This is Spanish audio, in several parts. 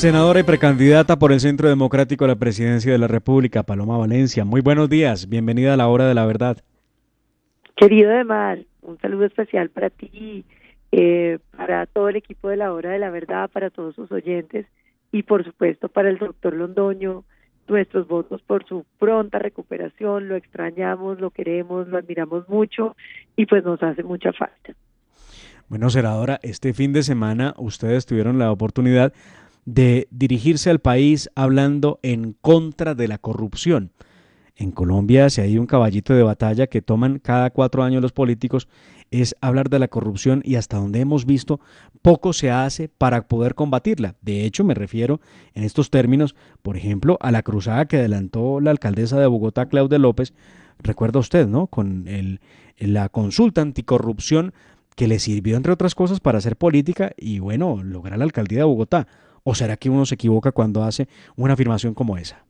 Senadora y precandidata por el Centro Democrático a la Presidencia de la República, Paloma Valencia. Muy buenos días, bienvenida a la Hora de la Verdad. Querido Demar, un saludo especial para ti, para todo el equipo de la Hora de la Verdad, para todos sus oyentes y por supuesto para el doctor Londoño. Nuestros votos por su pronta recuperación, lo extrañamos, lo queremos, lo admiramos mucho y pues nos hace mucha falta. Bueno, senadora, este fin de semana ustedes tuvieron la oportunidad de dirigirse al país hablando en contra de la corrupción. En Colombia, si hay un caballito de batalla que toman cada 4 años los políticos, es hablar de la corrupción y hasta donde hemos visto, poco se hace para poder combatirla. De hecho, me refiero en estos términos, por ejemplo, a la cruzada que adelantó la alcaldesa de Bogotá, Claudia López, recuerda usted, ¿no? Con la consulta anticorrupción que le sirvió, entre otras cosas, para hacer política y, bueno, lograr la alcaldía de Bogotá. ¿O será que uno se equivoca cuando hace una afirmación como esa?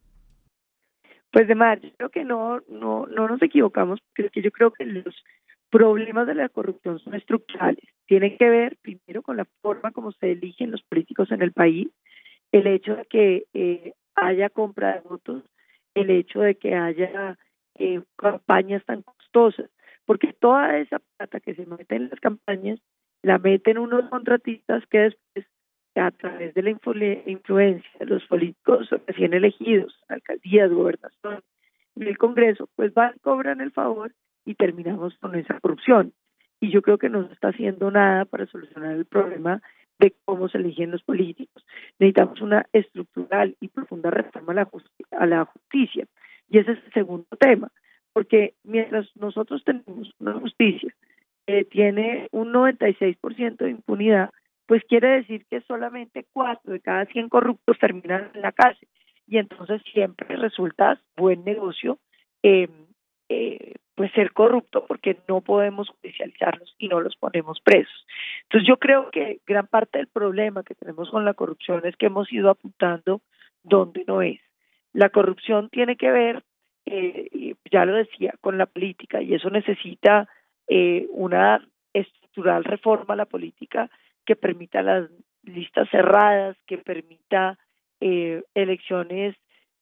Pues Demar, yo creo que no nos equivocamos, porque es que yo creo que los problemas de la corrupción son estructurales. Tienen que ver primero con la forma como se eligen los políticos en el país, el hecho de que haya compra de votos, el hecho de que haya campañas tan costosas, porque toda esa plata que se mete en las campañas la meten unos contratistas que después, a través de la influencia de los políticos recién elegidos, alcaldías, gobernación y el Congreso, pues van, cobran el favor y terminamos con esa corrupción. Y yo creo que no se está haciendo nada para solucionar el problema de cómo se eligen los políticos. Necesitamos una estructural y profunda reforma a la justicia. Y ese es el segundo tema, porque mientras nosotros tenemos una justicia que tiene un 96% de impunidad, pues quiere decir que solamente 4 de cada 100 corruptos terminan en la cárcel. Y entonces siempre resulta buen negocio eh, pues ser corrupto, porque no podemos judicializarlos y no los ponemos presos. Entonces yo creo que gran parte del problema que tenemos con la corrupción es que hemos ido apuntando donde no es. La corrupción tiene que ver, y ya lo decía, con la política, y eso necesita una estructural reforma a la política que permita las listas cerradas, que permita elecciones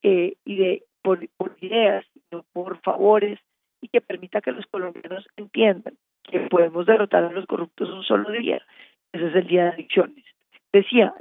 por ideas, no por favores, y que permita que los colombianos entiendan que podemos derrotar a los corruptos un solo día. Ese es el día de elecciones. Decía,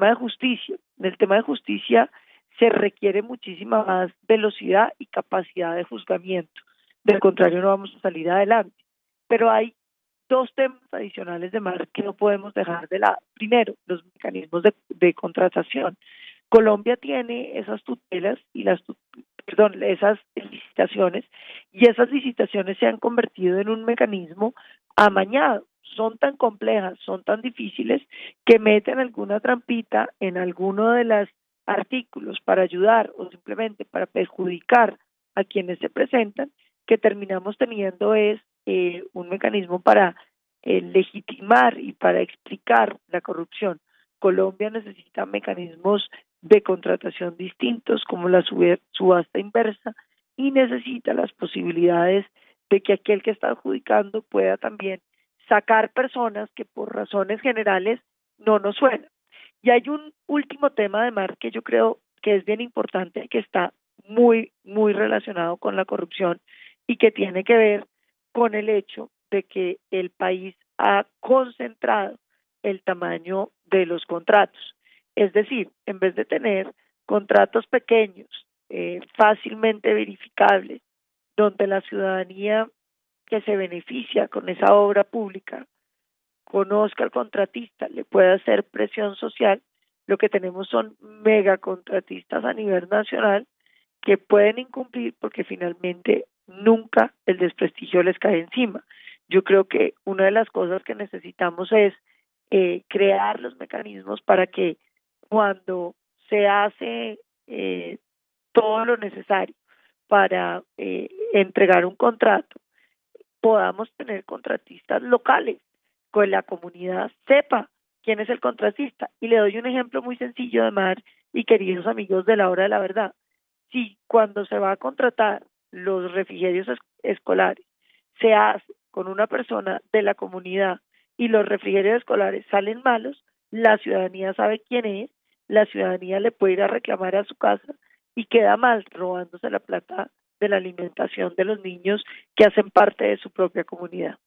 en el tema de justicia se requiere muchísima más velocidad y capacidad de juzgamiento. Del contrario, no vamos a salir adelante. Pero hay dos temas adicionales de mar que no podemos dejar de lado. Primero, los mecanismos de contratación. Colombia tiene esas tutelas y perdón, esas licitaciones, y esas licitaciones se han convertido en un mecanismo amañado. Son tan complejas, son tan difíciles, que meten alguna trampita en alguno de los artículos para ayudar o simplemente para perjudicar a quienes se presentan, que terminamos teniendo es un mecanismo para legitimar y para explicar la corrupción. Colombia necesita mecanismos de contratación distintos, como la subasta inversa, y necesita las posibilidades de que aquel que está adjudicando pueda también sacar personas que por razones generales no nos suenan. Y hay un último tema de mar que yo creo que es bien importante, que está muy relacionado con la corrupción y que tiene que ver con el hecho de que el país ha concentrado el tamaño de los contratos. Es decir, en vez de tener contratos pequeños, fácilmente verificables, donde la ciudadanía que se beneficia con esa obra pública conozca al contratista, le pueda hacer presión social, lo que tenemos son megacontratistas a nivel nacional que pueden incumplir porque finalmente nunca el desprestigio les cae encima. Yo creo que una de las cosas que necesitamos es crear los mecanismos para que cuando se hace todo lo necesario para entregar un contrato, podamos tener contratistas locales, que la comunidad sepa quién es el contratista. Y le doy un ejemplo muy sencillo de mar y queridos amigos de la hora de la verdad. Si cuando se va a contratar los refrigerios escolares se hace con una persona de la comunidad y los refrigerios escolares salen malos, la ciudadanía sabe quién es, la ciudadanía le puede ir a reclamar a su casa y queda mal robándose la plata de la alimentación de los niños que hacen parte de su propia comunidad.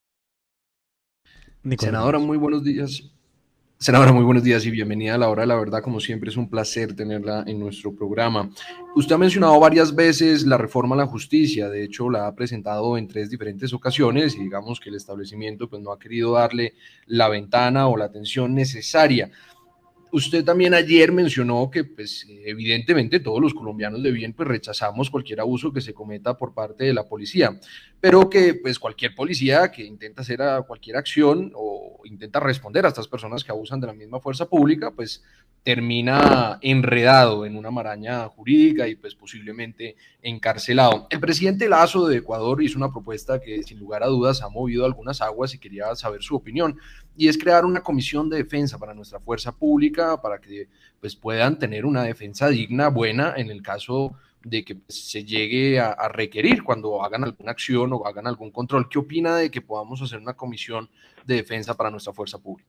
Nicolás Senadora, Gómez. muy buenos días. Senadora, muy buenos días y bienvenida a la hora de la verdad. Como siempre, es un placer tenerla en nuestro programa. Usted ha mencionado varias veces la reforma a la justicia. De hecho, la ha presentado en 3 diferentes ocasiones y digamos que el establecimiento pues, no ha querido darle la ventana o la atención necesaria. Usted también ayer mencionó que, pues, evidentemente todos los colombianos de bien, pues, rechazamos cualquier abuso que se cometa por parte de la policía, pero que, pues, cualquier policía que intenta hacer cualquier acción o intenta responder a estas personas que abusan de la misma fuerza pública, pues, termina enredado en una maraña jurídica y, pues, posiblemente encarcelado. El presidente Lazo de Ecuador hizo una propuesta que, sin lugar a dudas, ha movido algunas aguas y quería saber su opinión, y es crear una comisión de defensa para nuestra fuerza pública, para que pues, puedan tener una defensa digna, buena, en el caso de que pues, se llegue a requerir cuando hagan alguna acción o hagan algún control. ¿Qué opina de que podamos hacer una comisión de defensa para nuestra fuerza pública?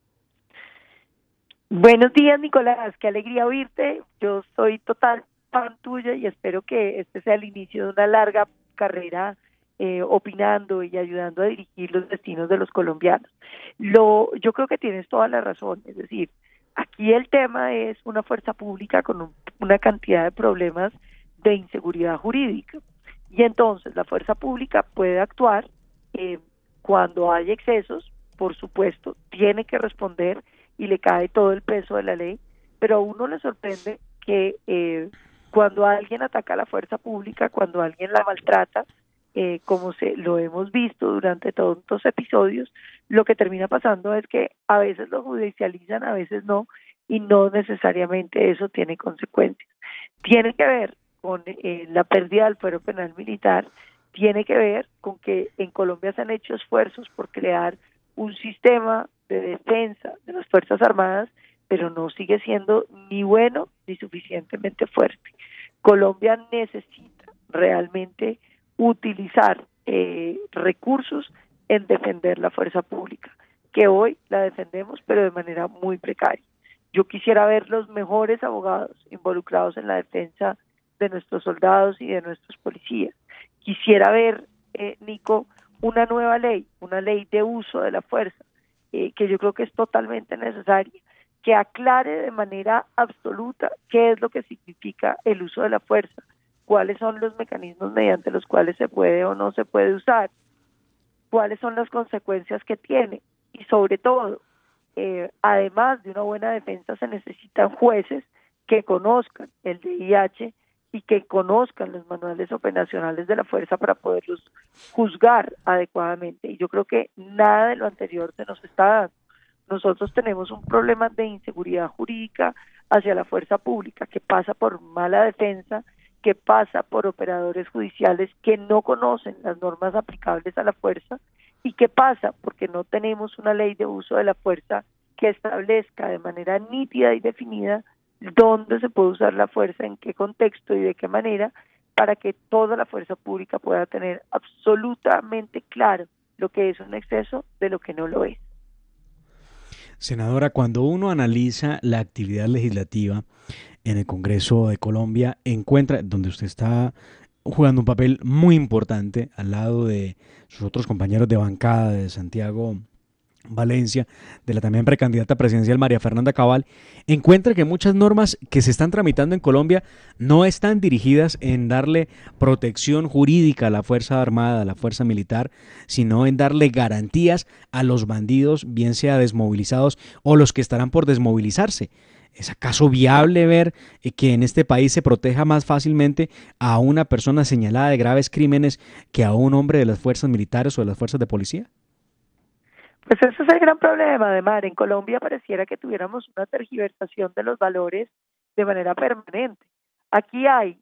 Buenos días, Nicolás, qué alegría oírte. Yo soy total fan tuya y espero que este sea el inicio de una larga carrera opinando y ayudando a dirigir los destinos de los colombianos. Yo creo que tienes toda la razón, es decir, aquí el tema es una fuerza pública con una cantidad de problemas de inseguridad jurídica y entonces la fuerza pública puede actuar eh, cuando hay excesos, por supuesto, tiene que responder y le cae todo el peso de la ley, pero a uno le sorprende que cuando alguien ataca a la fuerza pública, cuando alguien la maltrata, como lo hemos visto durante todos estos episodios, lo que termina pasando es que a veces lo judicializan, a veces no, y no necesariamente eso tiene consecuencias. Tiene que ver con la pérdida del fuero penal militar, tiene que ver con que en Colombia se han hecho esfuerzos por crear un sistema de defensa de las Fuerzas Armadas, pero no sigue siendo ni bueno ni suficientemente fuerte. Colombia necesita realmente utilizar recursos en defender la fuerza pública, que hoy la defendemos, pero de manera muy precaria. Yo quisiera ver los mejores abogados involucrados en la defensa de nuestros soldados y de nuestros policías. Quisiera ver, Nico, una nueva ley, una ley de uso de la fuerza, que yo creo que es totalmente necesaria, que aclare de manera absoluta qué es lo que significa el uso de la fuerza, cuáles son los mecanismos mediante los cuales se puede o no se puede usar, cuáles son las consecuencias que tiene y sobre todo, además de una buena defensa se necesitan jueces que conozcan el VIH y que conozcan los manuales operacionales de la fuerza para poderlos juzgar adecuadamente. Y yo creo que nada de lo anterior se nos está dando. Nosotros tenemos un problema de inseguridad jurídica hacia la fuerza pública que pasa por mala defensa, que pasa por operadores judiciales que no conocen las normas aplicables a la fuerza y que pasa porque no tenemos una ley de uso de la fuerza que establezca de manera nítida y definida dónde se puede usar la fuerza, en qué contexto y de qué manera, para que toda la fuerza pública pueda tener absolutamente claro lo que es un exceso de lo que no lo es. Senadora, cuando uno analiza la actividad legislativa en el Congreso de Colombia, encuentra, donde usted está jugando un papel muy importante al lado de sus otros compañeros de bancada de Santiago Valencia, de la también precandidata presidencial María Fernanda Cabal, encuentra que muchas normas que se están tramitando en Colombia no están dirigidas en darle protección jurídica a la Fuerza Armada, a la Fuerza Militar, sino en darle garantías a los bandidos, bien sea desmovilizados o los que estarán por desmovilizarse. ¿Es acaso viable ver que en este país se proteja más fácilmente a una persona señalada de graves crímenes que a un hombre de las fuerzas militares o de las fuerzas de policía? Pues ese es el gran problema, además. En Colombia pareciera que tuviéramos una tergiversación de los valores de manera permanente. Aquí hay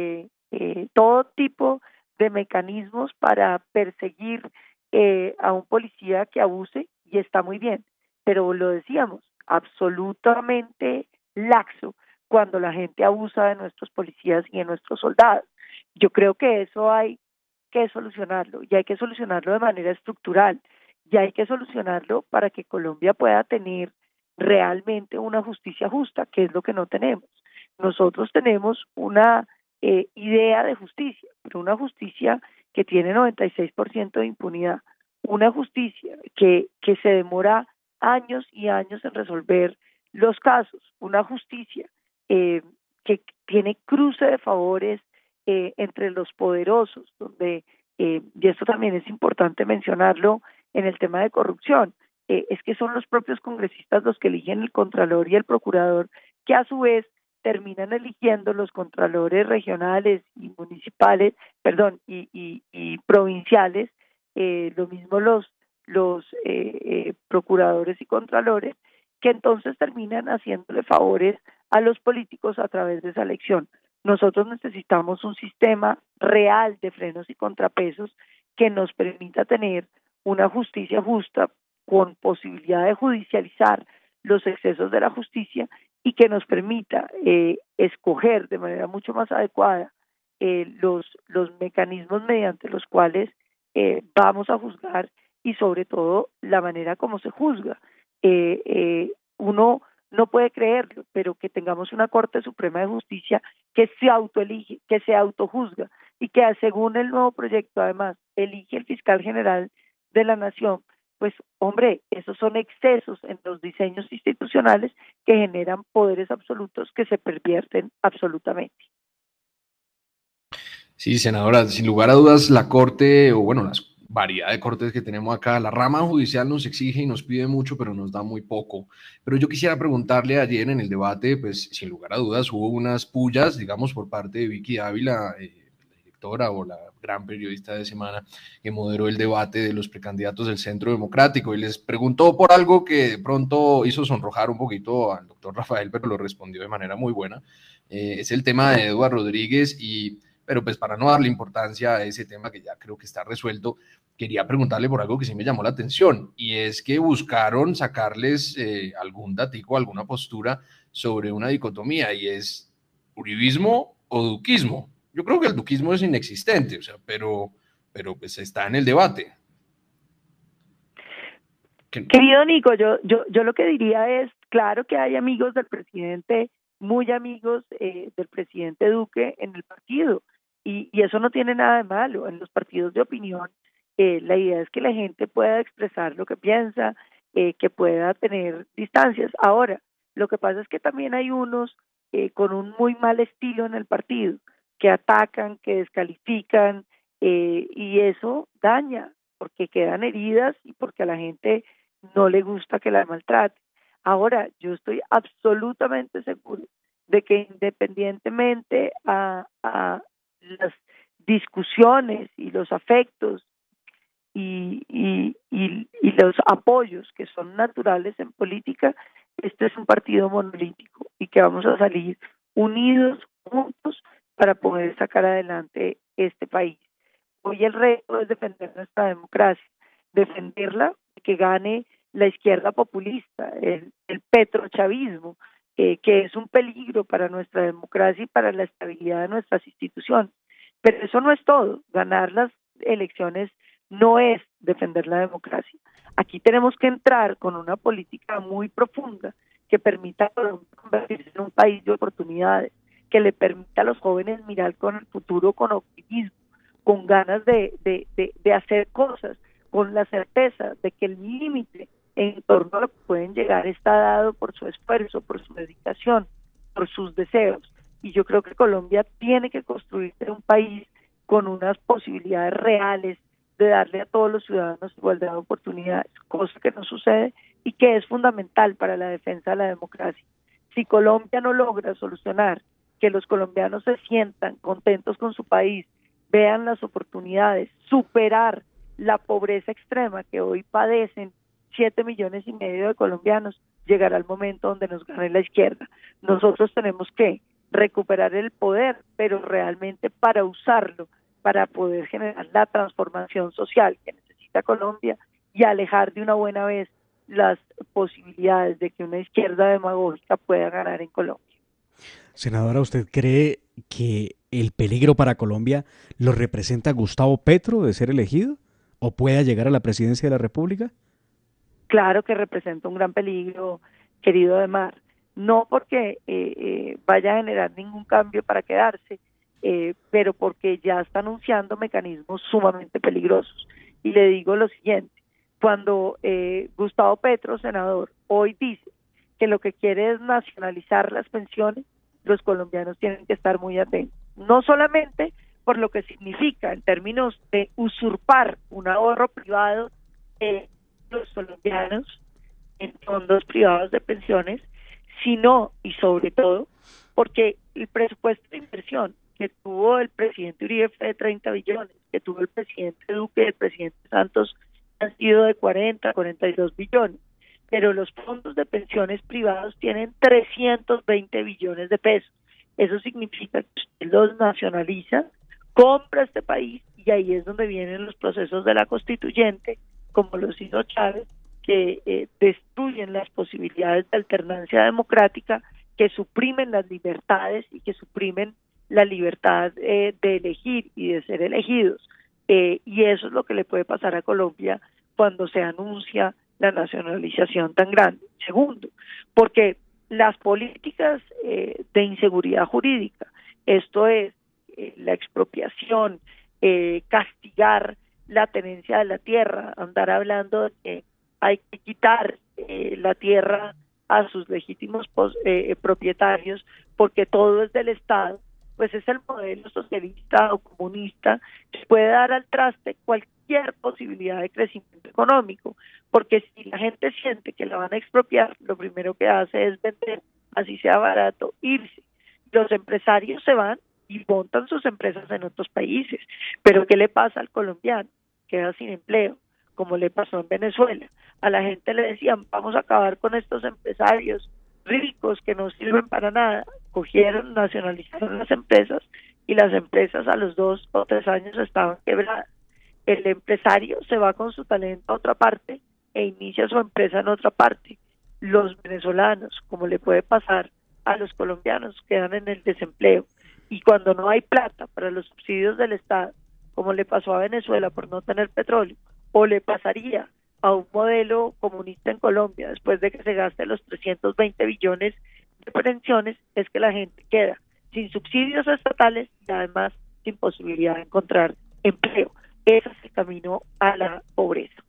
todo tipo de mecanismos para perseguir a un policía que abuse y está muy bien, pero lo decíamos, absolutamente laxo cuando la gente abusa de nuestros policías y de nuestros soldados. Yo creo que eso hay que solucionarlo y hay que solucionarlo de manera estructural y hay que solucionarlo para que Colombia pueda tener realmente una justicia justa, que es lo que no tenemos. Nosotros tenemos una idea de justicia, pero una justicia que tiene 96% de impunidad, una justicia que se demora años y años en resolver los casos, una justicia que tiene cruce de favores entre los poderosos, donde, y esto también es importante mencionarlo en el tema de corrupción, es que son los propios congresistas los que eligen el contralor y el procurador, que a su vez terminan eligiendo los contralores regionales y municipales, perdón, y provinciales, lo mismo los procuradores y contralores, que entonces terminan haciéndole favores a los políticos a través de esa elección. Nosotros necesitamos un sistema real de frenos y contrapesos que nos permita tener una justicia justa con posibilidad de judicializar los excesos de la justicia y que nos permita escoger de manera mucho más adecuada los mecanismos mediante los cuales vamos a juzgar y sobre todo la manera como se juzga. Uno no puede creerlo, pero que tengamos una Corte Suprema de Justicia que se autoelige, que se autojuzga y que según el nuevo proyecto además elige el fiscal general de la Nación, pues hombre, esos son excesos en los diseños institucionales que generan poderes absolutos que se pervierten absolutamente. Sí, senadora, sin lugar a dudas la Corte, o bueno, las variedad de cortes que tenemos acá, la rama judicial nos exige y nos pide mucho, pero nos da muy poco. Pero yo quisiera preguntarle ayer en el debate, pues sin lugar a dudas hubo unas pullas, digamos, por parte de Vicky Ávila, la directora o la gran periodista de Semana, que moderó el debate de los precandidatos del Centro Democrático y les preguntó por algo que de pronto hizo sonrojar un poquito al doctor Rafael, pero lo respondió de manera muy buena. Es el tema de Eduardo Rodríguez pero pues para no darle importancia a ese tema que ya creo que está resuelto, quería preguntarle por algo que sí me llamó la atención, y es que buscaron sacarles algún datico, alguna postura sobre una dicotomía, y es uribismo o duquismo. Yo creo que el duquismo es inexistente, o sea, pero pues está en el debate. Querido Nico, yo lo que diría es, claro que hay amigos del presidente, muy amigos del presidente Duque en el partido, y eso no tiene nada de malo. En los partidos de opinión, la idea es que la gente pueda expresar lo que piensa, que pueda tener distancias. Ahora, lo que pasa es que también hay unos con un muy mal estilo en el partido, que atacan, que descalifican, y eso daña, porque quedan heridas y porque a la gente no le gusta que la maltrate. Ahora, yo estoy absolutamente seguro de que independientemente a las discusiones y los afectos y los apoyos que son naturales en política, este es un partido monolítico y que vamos a salir unidos, juntos, para poder sacar adelante este país. Hoy el reto es defender nuestra democracia, defenderla, que gane la izquierda populista, el petrochavismo, que es un peligro para nuestra democracia y para la estabilidad de nuestras instituciones. Pero eso no es todo. Ganar las elecciones no es defender la democracia. Aquí tenemos que entrar con una política muy profunda que permita a Colombia convertirse en un país de oportunidades, que le permita a los jóvenes mirar con el futuro con optimismo, con ganas de hacer cosas, con la certeza de que el límite en torno a lo que pueden llegar está dado por su esfuerzo, por su dedicación, por sus deseos. Y yo creo que Colombia tiene que construirse un país con unas posibilidades reales de darle a todos los ciudadanos igualdad de oportunidades, cosa que no sucede y que es fundamental para la defensa de la democracia. Si Colombia no logra solucionar que los colombianos se sientan contentos con su país, vean las oportunidades, superar la pobreza extrema que hoy padecen 7,5 millones de colombianos, llegará el momento donde nos gane la izquierda. Nosotros tenemos que recuperar el poder, pero realmente para usarlo, para poder generar la transformación social que necesita Colombia y alejar de una buena vez las posibilidades de que una izquierda demagógica pueda ganar en Colombia. Senadora, ¿usted cree que el peligro para Colombia lo representa Gustavo Petro de ser elegido o pueda llegar a la presidencia de la República? Claro que representa un gran peligro querido Ademar, no porque vaya a generar ningún cambio para quedarse, pero porque ya está anunciando mecanismos sumamente peligrosos. Y le digo lo siguiente, cuando Gustavo Petro, senador, hoy dice que lo que quiere es nacionalizar las pensiones, los colombianos tienen que estar muy atentos, no solamente por lo que significa en términos de usurpar un ahorro privado de los colombianos en fondos privados de pensiones, sino y sobre todo porque el presupuesto de inversión que tuvo el presidente Uribe fue de 30 billones, que tuvo el presidente Duque y el presidente Santos han sido de 42 billones, pero los fondos de pensiones privados tienen 320 billones de pesos. Eso significa que usted los nacionaliza, compra este país, y ahí es donde vienen los procesos de la constituyente, como los hizo Chávez, que destruyen las posibilidades de alternancia democrática, que suprimen las libertades y que suprimen la libertad de elegir y de ser elegidos. Y eso es lo que le puede pasar a Colombia cuando se anuncia la nacionalización tan grande. Segundo, porque las políticas de inseguridad jurídica, esto es la expropiación, castigar la tenencia de la tierra, andar hablando de que hay que quitar la tierra a sus legítimos propietarios porque todo es del Estado, pues es el modelo socialista o comunista que puede dar al traste cualquier posibilidad de crecimiento económico, porque si la gente siente que la van a expropiar, lo primero que hace es vender, así sea barato, irse. Los empresarios se van y montan sus empresas en otros países, pero ¿qué le pasa al colombiano? Queda sin empleo, como le pasó en Venezuela. A la gente le decían, vamos a acabar con estos empresarios ricos que no sirven para nada. Cogieron, nacionalizaron las empresas y las empresas a los 2 o 3 años estaban quebradas. El empresario se va con su talento a otra parte e inicia su empresa en otra parte. Los venezolanos, como le puede pasar a los colombianos, quedan en el desempleo. Y cuando no hay plata para los subsidios del Estado, como le pasó a Venezuela por no tener petróleo, o le pasaría a un modelo comunista en Colombia después de que se gaste los 320 billones de pensiones, es que la gente queda sin subsidios estatales y además sin posibilidad de encontrar empleo. Ese es el camino a la pobreza.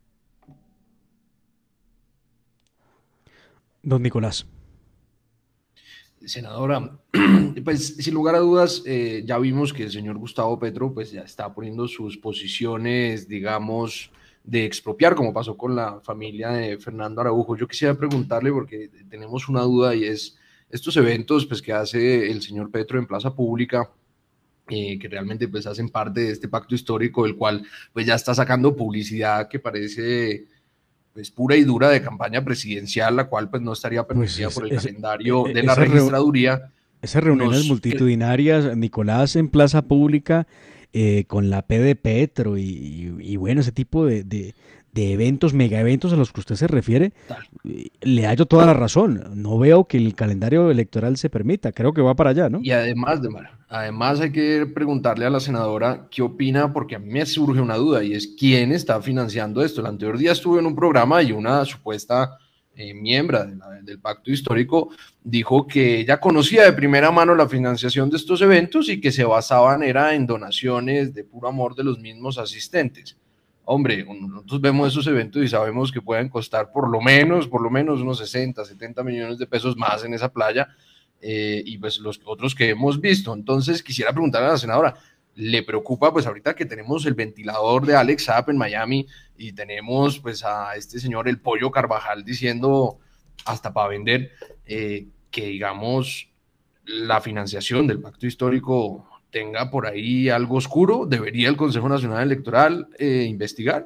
Don Nicolás. Senadora, pues sin lugar a dudas, ya vimos que el señor Gustavo Petro pues ya está poniendo sus posiciones, digamos, de expropiar, como pasó con la familia de Fernando Araujo. Yo quisiera preguntarle, porque tenemos una duda, y es estos eventos pues que hace el señor Petro en plaza pública, que realmente pues hacen parte de este pacto histórico, el cual pues ya está sacando publicidad que parece pues pura y dura de campaña presidencial, la cual pues no estaría permitida por el calendario de la registraduría. Esas reuniones multitudinarias, Nicolás, en plaza pública, con la P de Petro y bueno, ese tipo de eventos, mega eventos a los que usted se refiere, le hallo toda la razón. No veo que el calendario electoral se permita, creo que va para allá, ¿no? Y además hay que preguntarle a la senadora qué opina, porque a mí me surge una duda, y es quién está financiando esto. El anterior día estuve en un programa y una supuesta miembro del pacto histórico dijo que ella conocía de primera mano la financiación de estos eventos y que se basaban en donaciones de puro amor de los mismos asistentes. Hombre, nosotros vemos esos eventos y sabemos que pueden costar por lo menos unos 60, 70 millones de pesos más en esa playa, y pues los otros que hemos visto. Entonces quisiera preguntarle a la senadora, ¿le preocupa pues ahorita que tenemos el ventilador de Alex Saab en Miami y tenemos pues a este señor el Pollo Carvajal diciendo hasta para vender, que digamos la financiación del pacto histórico tenga por ahí algo oscuro? ¿Debería el Consejo Nacional Electoral investigar?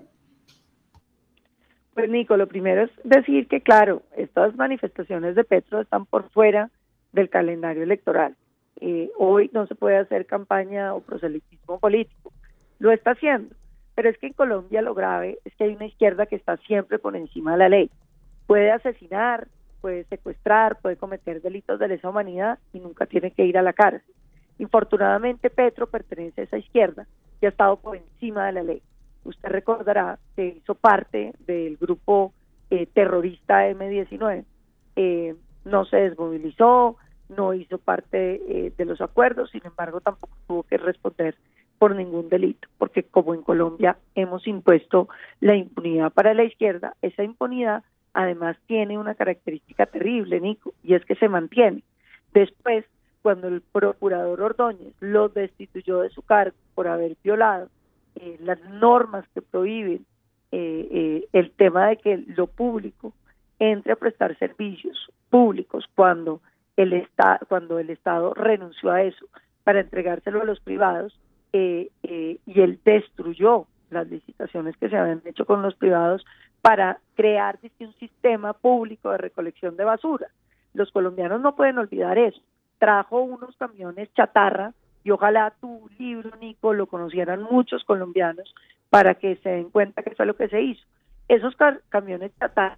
Pues Nico, lo primero es decir que claro, estas manifestaciones de Petro están por fuera del calendario electoral. Hoy no se puede hacer campaña o proselitismo político. Lo está haciendo, pero es que en Colombia lo grave es que hay una izquierda que está siempre por encima de la ley. Puede asesinar, puede secuestrar, puede cometer delitos de lesa humanidad y nunca tiene que ir a la cárcel. Infortunadamente Petro pertenece a esa izquierda que ha estado por encima de la ley. Usted recordará que hizo parte del grupo terrorista M-19, no se desmovilizó, no hizo parte de los acuerdos, sin embargo tampoco tuvo que responder por ningún delito, porque como en Colombia hemos impuesto la impunidad para la izquierda, esa impunidad además tiene una característica terrible, Nico, y es que se mantiene. Después, cuando el procurador Ordóñez lo destituyó de su cargo por haber violado las normas que prohíben el tema de que lo público entre a prestar servicios públicos cuando el Estado renunció a eso para entregárselo a los privados, y él destruyó las licitaciones que se habían hecho con los privados para crear un sistema público de recolección de basura. Los colombianos no pueden olvidar eso. Trajo unos camiones chatarra, y ojalá tu libro, Nico, lo conocieran muchos colombianos para que se den cuenta que fue lo que se hizo. Esos camiones chatarra,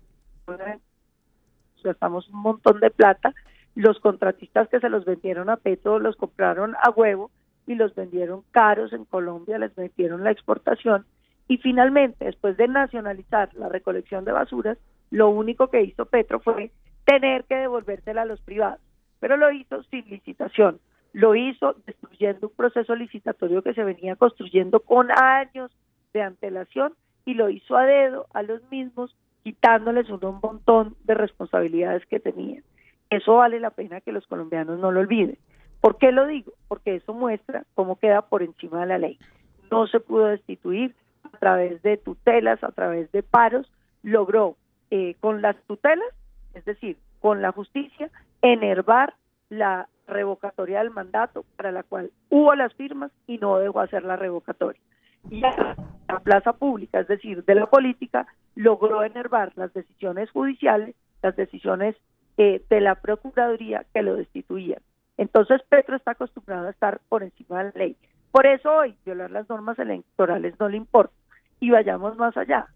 gastamos un montón de plata, los contratistas que se los vendieron a Petro los compraron a huevo y los vendieron caros en Colombia, les metieron la exportación, y finalmente, después de nacionalizar la recolección de basuras, lo único que hizo Petro fue tener que devolvérsela a los privados, pero lo hizo sin licitación, lo hizo destruyendo un proceso licitatorio que se venía construyendo con años de antelación, y lo hizo a dedo a los mismos, quitándoles un montón de responsabilidades que tenían. Eso vale la pena que los colombianos no lo olviden. ¿Por qué lo digo? Porque eso muestra cómo queda por encima de la ley. No se pudo destituir a través de tutelas, a través de paros, logró con las tutelas, es decir, con la justicia, enervar la revocatoria del mandato, para la cual hubo las firmas y no dejó hacer la revocatoria. Y la plaza pública, es decir, de la política, logró enervar las decisiones judiciales, las decisiones de la Procuraduría que lo destituían. Entonces Petro está acostumbrado a estar por encima de la ley. Por eso hoy violar las normas electorales no le importa. Y vayamos más allá.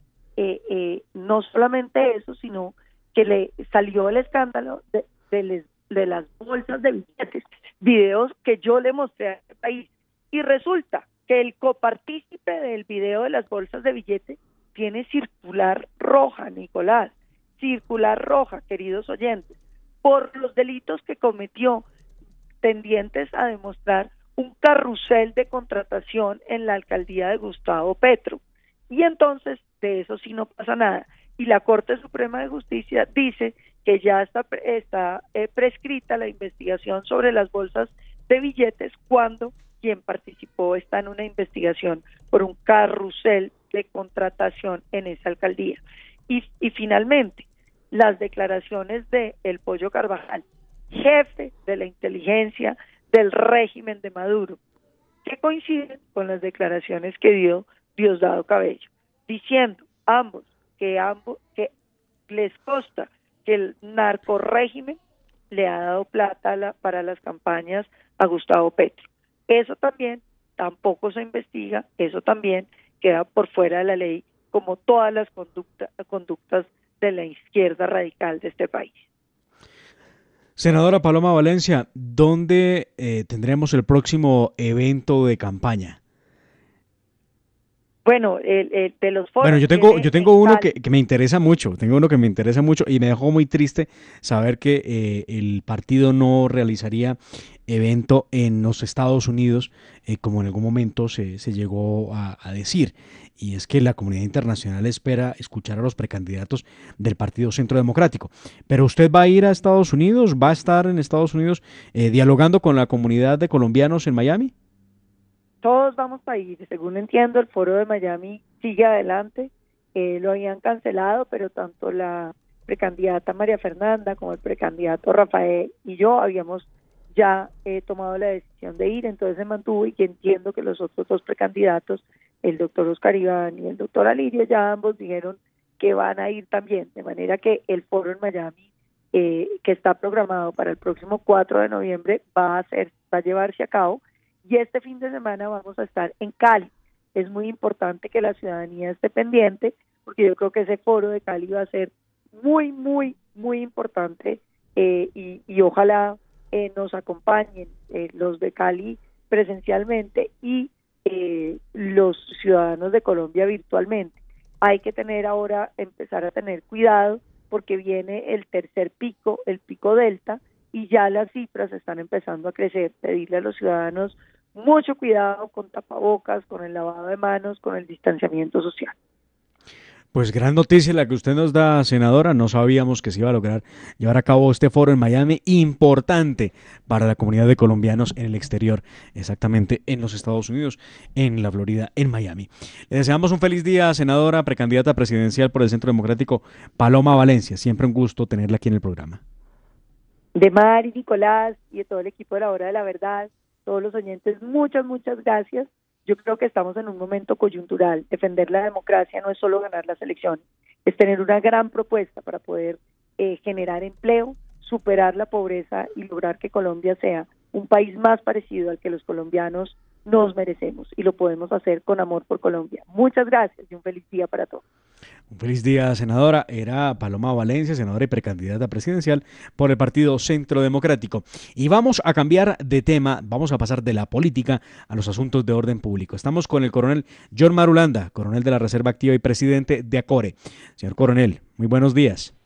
No solamente eso, sino que le salió el escándalo de las bolsas de billetes, videos que yo le mostré a este país. Y resulta que el copartícipe del video de las bolsas de billetes tiene circular roja, Nicolás. Circular roja, queridos oyentes, por los delitos que cometió, tendientes a demostrar un carrusel de contratación en la alcaldía de Gustavo Petro. Y entonces de eso sí no pasa nada. Y la Corte Suprema de Justicia dice que ya está prescrita la investigación sobre las bolsas de billetes cuando quien participó está en una investigación por un carrusel de contratación en esa alcaldía. Y finalmente, las declaraciones de El Pollo Carvajal, jefe de la inteligencia del régimen de Maduro, que coinciden con las declaraciones que dio Diosdado Cabello, diciendo que les consta que el narcorrégimen le ha dado plata para las campañas a Gustavo Petro. Eso también tampoco se investiga, eso también queda por fuera de la ley, como todas las conductas de la izquierda radical de este país. Senadora Paloma Valencia, ¿dónde tendremos el próximo evento de campaña? Bueno, de los foros. Bueno, yo tengo uno que me interesa mucho, y me dejó muy triste saber que el partido no realizaría evento en los Estados Unidos, como en algún momento se llegó a decir. Y es que la comunidad internacional espera escuchar a los precandidatos del Partido Centro Democrático. Pero usted va a ir a Estados Unidos, va a estar en Estados Unidos dialogando con la comunidad de colombianos en Miami. Todos vamos a ir, según entiendo, el foro de Miami sigue adelante, lo habían cancelado, pero tanto la precandidata María Fernanda como el precandidato Rafael y yo habíamos ya tomado la decisión de ir, entonces se mantuvo, y que entiendo que los otros dos precandidatos, el doctor Oscar Iván y el doctor Alirio, ya ambos dijeron que van a ir también, de manera que el foro en Miami, que está programado para el próximo 4 de noviembre, va a llevarse a cabo. Y este fin de semana vamos a estar en Cali. Es muy importante que la ciudadanía esté pendiente, porque yo creo que ese foro de Cali va a ser muy, muy, muy importante, y ojalá nos acompañen los de Cali presencialmente y los ciudadanos de Colombia virtualmente. Hay que empezar a tener cuidado porque viene el tercer pico, el pico delta, y ya las cifras están empezando a crecer. Pedirle a los ciudadanos mucho cuidado con tapabocas, con el lavado de manos, con el distanciamiento social. Pues gran noticia la que usted nos da, senadora. No sabíamos que se iba a lograr llevar a cabo este foro en Miami, importante para la comunidad de colombianos en el exterior, exactamente en los Estados Unidos, en la Florida, en Miami. Le deseamos un feliz día, senadora, precandidata presidencial por el Centro Democrático, Paloma Valencia. Siempre un gusto tenerla aquí en el programa. De Mar y Nicolás y de todo el equipo de la Hora de la Verdad, todos los oyentes, muchas gracias. Yo creo que estamos en un momento coyuntural. Defender la democracia no es solo ganar las elecciones, es tener una gran propuesta para poder generar empleo, superar la pobreza y lograr que Colombia sea un país más parecido al que los colombianos nos merecemos, y lo podemos hacer con amor por Colombia. Muchas gracias y un feliz día para todos. Un feliz día, senadora. Era Paloma Valencia, senadora y precandidata presidencial por el Partido Centro Democrático. Y vamos a cambiar de tema, vamos a pasar de la política a los asuntos de orden público. Estamos con el coronel John Marulanda, coronel de la Reserva Activa y presidente de ACORE. Señor coronel, muy buenos días.